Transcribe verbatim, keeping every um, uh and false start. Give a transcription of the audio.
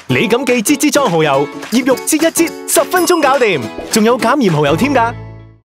你咁記支支裝蠔油，醃肉擠一擠，十分鐘搞掂，仲有減鹽蠔油添㗎。